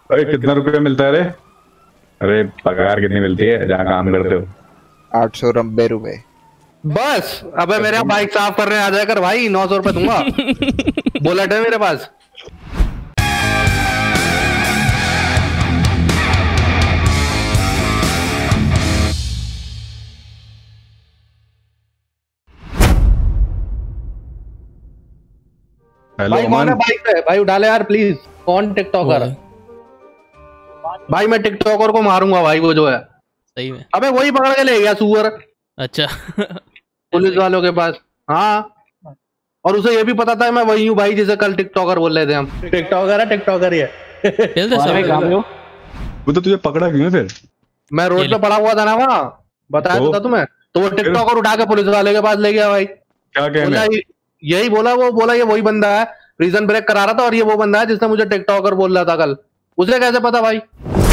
अरे कितना रुपया मिलता है रे? अरे पगार कितनी मिलती है जहाँ काम करते हो? 890 रुपए बस। अबे मेरे यहाँ बाइक साफ करने आ जाया कर भाई, 900 रुपए दूंगा। बुलेट है मेरे पास। हेलो भाई कौन है बाइक पे? भाई उठा ले यार प्लीज। कौन टिकटॉकर? भाई मैं टिकटॉकर को मारूंगा भाई, वो जो है। सही में? अबे वही पकड़ के ले गया सुअर। अच्छा। पुलिस वालों के पास। हाँ, और उसे ये भी पता था मैं वही हूँ भाई जिसे कल टिकटॉकर बोल रहे थे हम। टिकटॉकर है, टिकटॉकर ही है। वो तो तुझे पकड़ा क्यों है फिर? मैं रोड पे पड़ा हुआ था ना वहाँ, बताया तो था तुम्हें। तो वो टिकटॉकर उठा के पुलिस वाले के पास ले गया भाई। क्या कहना? यही बोला, वो बोला ये वही बंदा है, प्रिजन ब्रेक करा रहा था और ये वो बंदा है जिसने मुझे टिकटॉकर बोल रहा था कल। उसे कैसे पता भाई?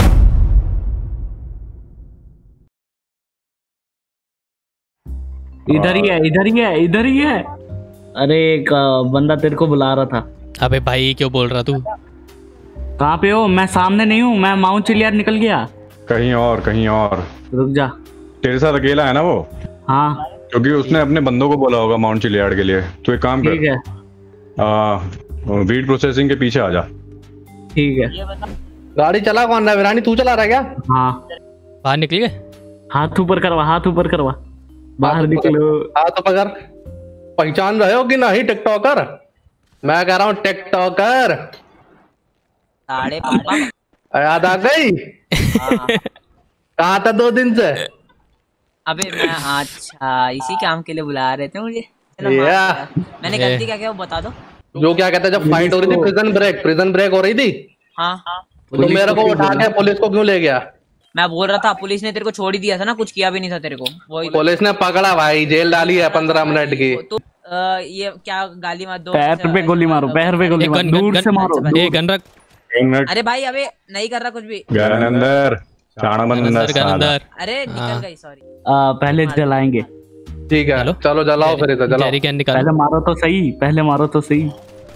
इधर ही है, इधर ही है, इधर ही है। अरे एक बंदा तेरे को बुला रहा था। अबे भाई क्यों बोल रहा तू? कहाँ पे हो? मैं सामने नहीं हूँ, मैं माउंट चिलियार निकल गया। कहीं और, कहीं और। रुक जा। तेरे साथ अकेला है ना वो? हाँ, क्योंकि उसने अपने बंदों को बोला होगा माउंट चिलियार्ड के लिए। तो एक काम कर, ठीक है, वीट प्रोसेसिंग के पीछे आ जा। ठीक है। गाड़ी चला कौन रहा है? विरानी तू चला रहा है क्या? हाँ, बाहर निकल गए? हाथ ऊपर करवा, हाथ ऊपर करवा, बाहर निकलो। हाथ पकड़। पहचान रहे हो कि नहीं टिकटॉकर? मैं कह रहा हूँ टिकटॉकर। साढ़े पापा याद आ गई? कहाँ था 2 दिन से? अबे मैं अच्छा इसी काम के लिए बुला रहे थे मुझे। चलो मैंने गलती क्या किया वो बता दो। जो क्या कहते हैं, जब फाइट हो रही थी, प्रिजन ब्रेक हो रही थी। हाँ, तो मेरे को उठा के पुलिस को क्यों ले गया? मैं बोल रहा था पुलिस ने तेरे को छोड़ ही दिया था ना, कुछ किया भी नहीं था तेरे को। वही पुलिस ने पकड़ा भाई, जेल डाली है 15 मिनट की। तो ये क्या गाली मत दो। पैर पे गोली मारो, पैर पे गोली मारो, दूर से मारो। गन रख। अरे भाई अबे नहीं कर रहा कुछ भी। गन अंदर, गन अंदर। अरे निकल गई, सॉरी। पहले जलाएंगे। ठीक है, चलो जलाओ फिर इसे, जलाओ। पहले मारो तो सही, पहले मारो तो सही।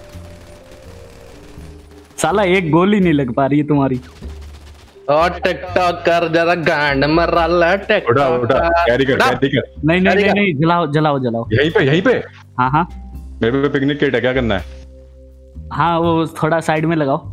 साला एक गोली नहीं लग पा रही है तुम्हारी। और टिकटॉकर जरा गांड मर रहा है। उठा उठा, कैरी कर, कैरी कर। नहीं नहीं नहीं नहीं, जलाओ जलाओ जलाओ। यहीं पे, यहीं पे। हाँ हाँ, मेरे पे पिकनिक किट है, क्या करना है? हाँ वो थोड़ा साइड में लगाओ।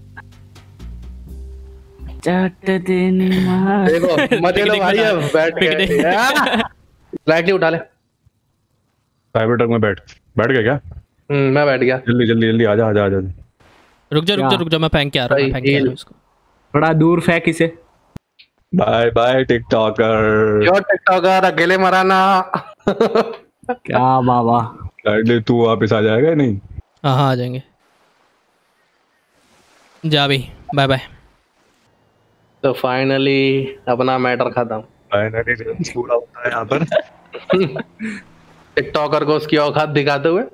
चट देने देखो मजे लो भाई, अब बैठ के लाइटली उठा ले। साइबर ट्रक में बैठ गया क्या? मैं बैठ गया। जल्दी जल्दी जल्दी आजा आजा आजा। रुक जा, मैं फेंक के आ रहा हूँ, इसको थोड़ा दूर फेंक इसे। Bye bye TikToker. क्यों टिकटॉकर अकेले मराना? क्या बाबा, लाइटली तू वापस आ जाएगा नहीं? हाँ आ जाएंगे। जा भाई, बाय बाय। तो फाइनली अपना मैटर खत्म। फाइनली पूरा होता है यहाँ पर। टिकटॉकर को उसकी औकात दिखाते हुए।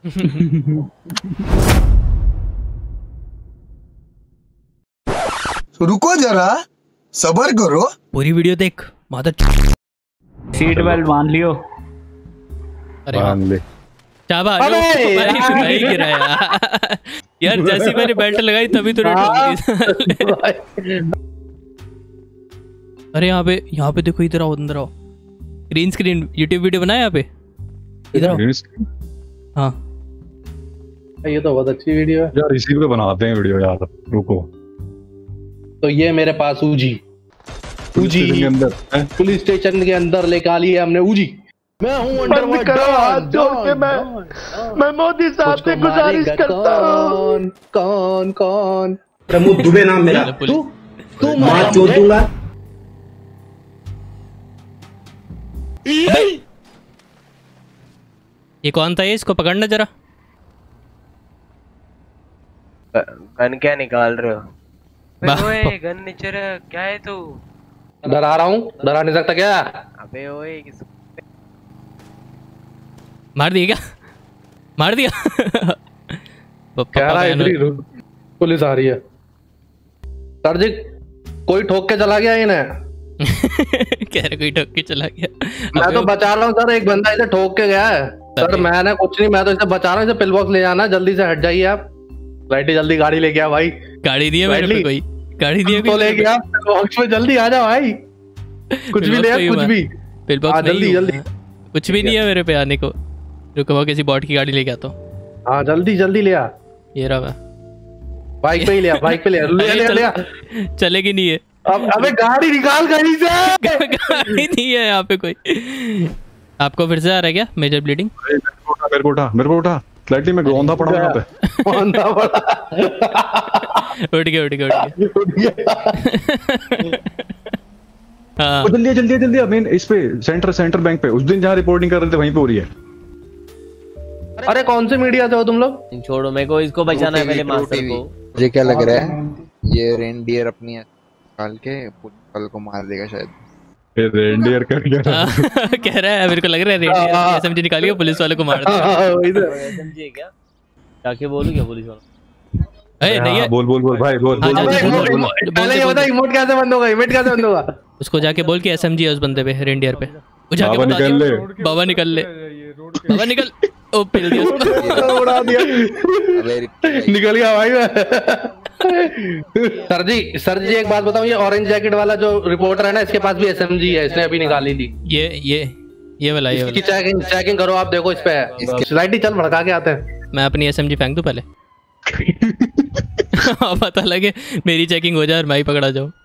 रुको जरा, सबर करो। पूरी वीडियो देख मादर। सीट बेल्ट बांध लियो। अरे बांध ले। शाबाश भाई, गिरा यार। जैसे मैंने बेल्ट लगाई तभी तो अरे यहाँ पे देखो, इधर आओ, अंदर आओ। ग्रीन स्क्रीन यूट्यूब वीडियो बनाया यहाँ पे, इधर आओ। हाँ ये तो बहुत अच्छी वीडियो है यार, इसी पे बनाते हैं वीडियो यार। रुको, तो ये मेरे पास उजी के अंदर पुलिस स्टेशन के अंदर लेके आ लिए हमने उजी। मैं हूँ अंडरवर्ल्ड डॉन, जोड़ के मैं मोदी साहब से गुजारिश करता हूँ। कौन कौन? प्रमोद दुबे नाम मेरा। तू मार चोद दूंगा। ये कौन था? ये इसको पकड़ना जरा। गन क्या निकाल रहे हो? ओए गन नीचे रख, क्या है तू? डरा रहा हूँ, डरा नहीं सकता क्या? अबे ओए मार दिया क्या? मार दिया। कह रहा है पुलिस आ रही है। सर जी कोई ठोक के चला गया इन्हें। कह रहे कोई ठोक के चला गया। मैं तो बचा रहा हूँ सर, एक बंदा इसे ठोक के गया है। सर मैंने कुछ नहीं, मैं तो इसे बचा रहा हूँ। इसे पिल बॉक्स ले जाना, जल्दी से हट जाइए आप। लाइटी जल्दी गाड़ी लेके आ भाई। गाड़ी नहीं है मेरे पे कोई। गाड़ी नहीं है तो ले गया बॉक्स में, जल्दी आ जाओ भाई, कुछ भी ले आ, कुछ भी पिल बॉक्स जल्दी जल्दी, कुछ भी नहीं है मेरे पे आने को। रुको मैं किसी बॉट की गाड़ी लेके आता हूँ। हाँ जल्दी जल्दी ले आ, ये रहा मैं। बाइक पे ही ले आ, बाइक पे ले आ, ले आ। चलेगी नहीं है। अब अबे गाड़ी निकाल कहीं से। गाड़ी नहीं है यहाँ पे कोई। आपको फिर से आ रहा है क्या मेजर ब्लीडिंग? मेरे को उठा स्लाइटली, मैं गोंदा पड़ा हूँ यहाँ पे। गोंदा पड़ा। उठ गया। हाँ जल्दी मेन इस पे सेंटर बैंक पे, उस दिन जहाँ रिपोर्टिंग कर रहे थे वहीं पे हो रही है। अरे कौन से मीडिया से हो तुम लोग? छोड़ो, मेरे को इसको बचाना है पहले, मास्टर को। मुझे क्या लग रहा है ये रेनडियर अपनी निकाल के कल को मार देगा शायद। रेनडियर कर क्या कह रहा है? मेरे को लग रहा है रेनडियर एसएमजी निकाल के पुलिस वाले को मार देगा। एसएमजी क्या? जाके बोलूं क्या पुलिस वाला? नहीं है। बोल भाई बोल। पहले ये बता इमोट कैसे बंद होगा? उसको जाके बोल के एसएमजी है उस बंदे पे, रेनडियर पे। बाबा निकल ले, बाबा निकल। ओ पिल दिया उसको, उड़ा दिया। निकल गया भाई मैं। सर जी एक बात बताऊं, ये ऑरेंज जैकेट वाला जो रिपोर्टर है ना, इसके पास भी एसएमजी है, इसने अभी निकाली थी। ये वाला इसकी चेकिंग करो आप, देखो इस पे है। स्लाइडी चल भड़का के आते हैं। मैं अपनी एसएमजी फेंक दूं पहले। पता लगे मेरी चेकिंग हो जाए और मैं ही पकड़ा जाऊं।